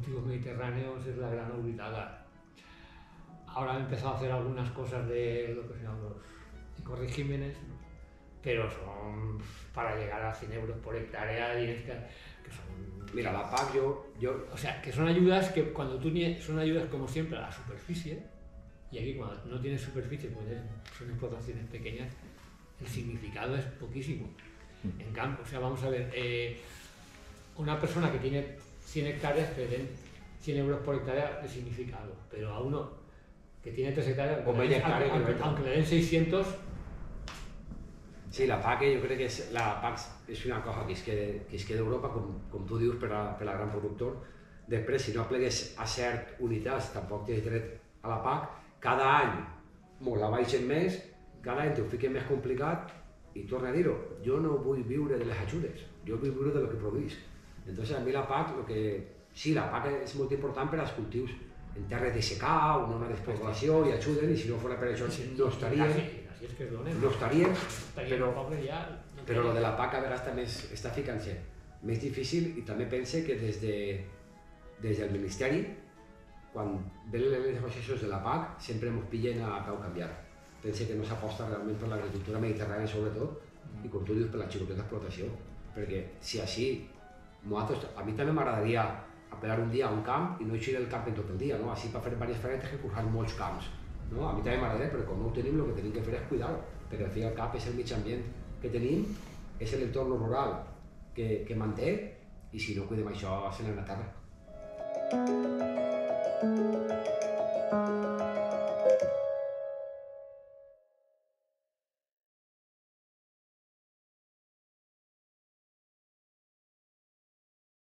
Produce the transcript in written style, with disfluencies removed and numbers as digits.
cultivos mediterráneos es la gran olvidada. Ahora han empezado a hacer algunas cosas de lo que se llaman los ecoregímenes, ¿no? Pero son para llegar a 100 euros por hectárea, que son... Mira, la PAC O sea, que son ayudas que cuando tú son ayudas como siempre a la superficie, y aquí cuando no tienes superficie, pues son explotaciones pequeñas, el significado es poquísimo. En cambio, o sea, vamos a ver, una persona que tiene 100 hectáreas te den 100 euros por hectárea de significado, pero a uno que tiene 3 hectáreas, aunque le den 600... Sí, la PAC, jo crec que la PAC és una cosa que es queda a Europa, com tu dius, per a gran productor. Després, si no plegues a cert unitats, tampoc tens dret a la PAC. Cada any molt la baixen més, cada any t'ho fiquen més complicat i torna a dir-ho, jo no vull viure de les ajudes, jo vull viure de lo que produïsc. Entonces, a mi la PAC, sí, la PAC és molt important per als cultius en terres de secà o una despoblació i ajuden, i si no fos per això no estarien. Es que es donen, no estaríem, però lo de la PAC a vegades també està ficant-se més difícil, i també pense que des del Ministeri, quan ven les negociacions de la PAC, sempre ens pillen a peu canviar. Pense que no s'aposta realment per l'agricultura mediterrània sobretot, i com tu dius, per la xicoteta explotació, perquè si així, a mi també m'agradaria apel·lar un dia a un camp i no eixir del camp en tot el dia, no? Així per fer diverses feines que cursar molts camps. No? A mi també m'agradaria, però com no ho tenim, el que tenim que fer és cuidar-ho, perquè al fi i al cap és el mig ambient que tenim, és l'entorn rural que manté, i si no cuidem això, se n'ha una terra.